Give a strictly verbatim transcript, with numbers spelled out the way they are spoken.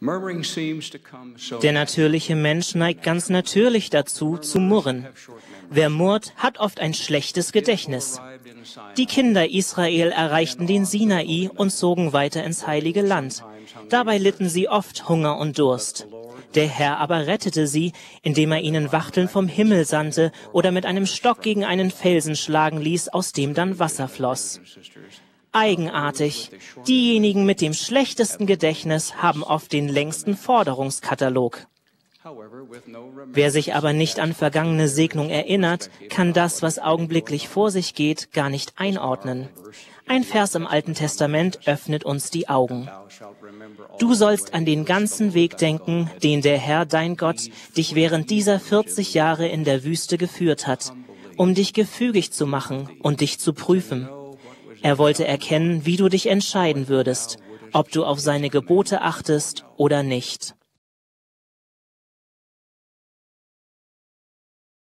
Der natürliche Mensch neigt ganz natürlich dazu, zu murren. Wer murrt, hat oft ein schlechtes Gedächtnis. Die Kinder Israel erreichten den Sinai und zogen weiter ins heilige Land. Dabei litten sie oft Hunger und Durst. Der Herr aber rettete sie, indem er ihnen Wachteln vom Himmel sandte oder mit einem Stock gegen einen Felsen schlagen ließ, aus dem dann Wasser floss. Eigenartig. Diejenigen mit dem schlechtesten Gedächtnis haben oft den längsten Forderungskatalog. Wer sich aber nicht an vergangene Segnung erinnert, kann das, was augenblicklich vor sich geht, gar nicht einordnen. Ein Vers im Alten Testament öffnet uns die Augen. Du sollst an den ganzen Weg denken, den der Herr, dein Gott, dich während dieser vierzig Jahre in der Wüste geführt hat, um dich gefügig zu machen und dich zu prüfen. Er wollte erkennen, wie du dich entscheiden würdest, ob du auf seine Gebote achtest oder nicht.